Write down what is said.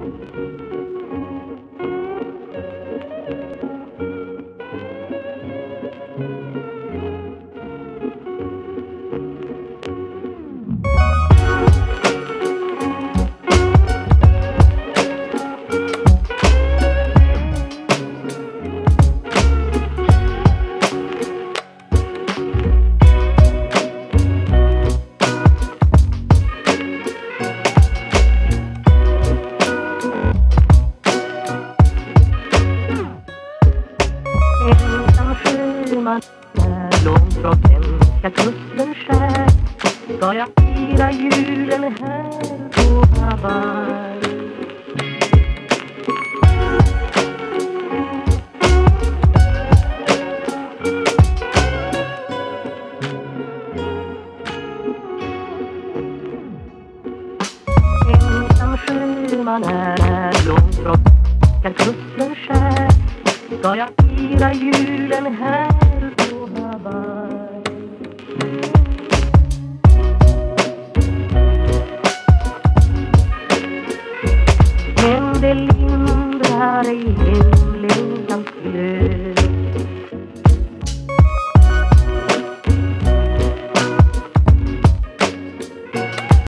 Långt från hemska kusten skär ska jag fira julen här på Hawaii. Ensam sjöman är långt från hemska kusten skär ska jag fira julen här på Hawaii. Men det lindrar ej